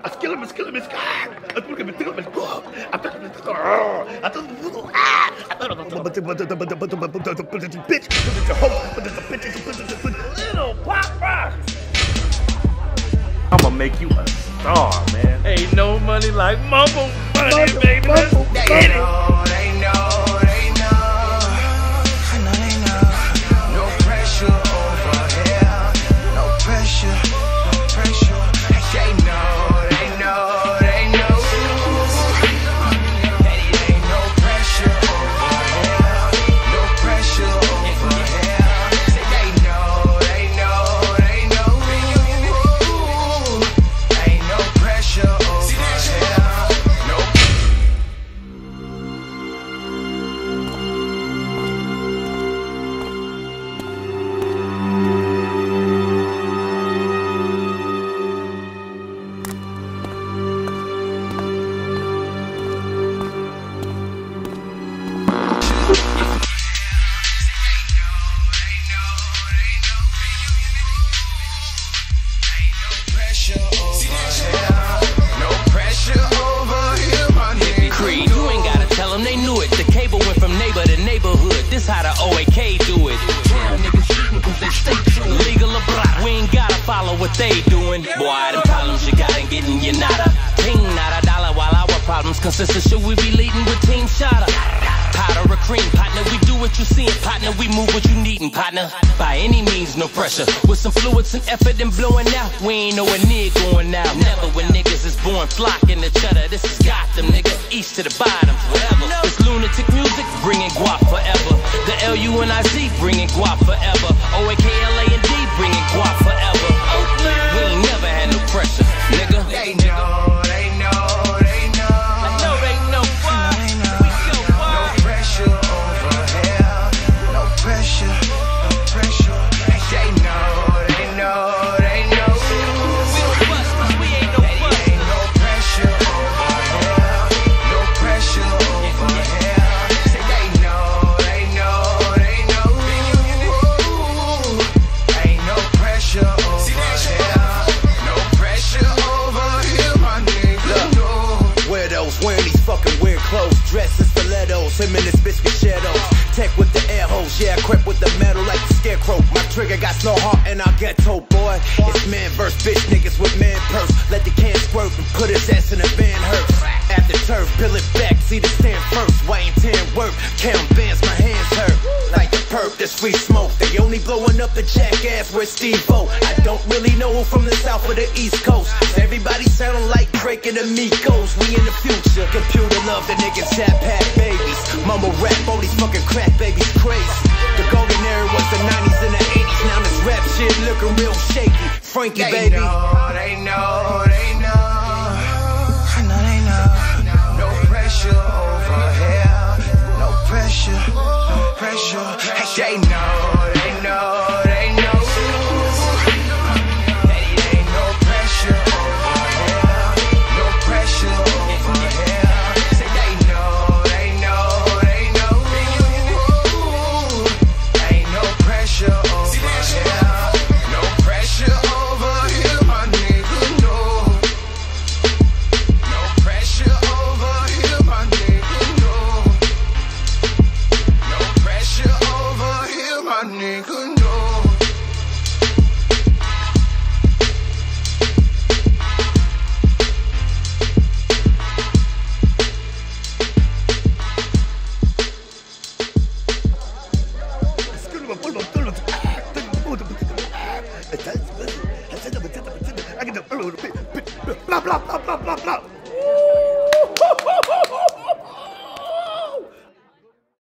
I'ma make you a star, man. Ain't no money like mumble money, baby. Let's get it. This how the OAK do it. Real niggas shootin' cause they stay true. Legal or brother, we ain't gotta follow what they doing. Boy, them problems you got ain't getting you nada. Ting, not a dollar, while our problems consist of shit we be leading with Team Shotta. Powder or cream, partner, we do what you seein', partner, we move what you needin', partner. By any means, no pressure. With some fluids and effort and blowing out, we ain't nowhere near going out. Never when niggas is born flocking to cheddar. This is Gotham, nigga, east to the bottom, forever. This lunatic music, bringing guap forever. The LUNIC, bringing guap forever. OAKLAND, bringing guap forever. Oakland, we ain't never had no pressure, nigga. They know, they know, they know. I know they know why. We go why. No pressure over here. No pressure, no pressure. They know, they know, they know. We don't bust, cause we ain't no bust. Ain't no pressure over here. No pressure over here. They know, they know, they know. Ain't no pressure over here. No pressure over here, my nigga. No. Weirdos wearing these fucking weird clothes, dressed in stilettos, him in his bitch with shadows. Tech with the air hose, yeah, I crept with the metal like the scarecrow. My trigger got no heart and I ghetto, boy. It's man versus bitch niggas with man purse. Let the can squirt and put his ass in a van hearse. At the turf, peel it back, see the stand first. Why ain't 10 work? Count bands, my hands hurt. Like the perp, that's free smoke. They only blowing up the jackass where Steve-O. I don't really know who from the south or the east coast. Everybody sounding like Drake and the Migos. We in the future, computer love the niggas tap pad babies. Mumble rap, all these fucking crack babies crazy. The golden era was the 90s and the 80s. Now this rap shit looking real shaky. Frankie, baby. They know, they know, they know. I know they know. No pressure over here. No pressure, no pressure. They know, they know, they know. Ain't no pressure over here. No pressure over here. They know, they know, they know. Ain't no pressure over here. No pressure over here, my nigga, no. No pressure over here, my nigga, no. No pressure over here, my nigga, no. Blah blah blah blah blah blah.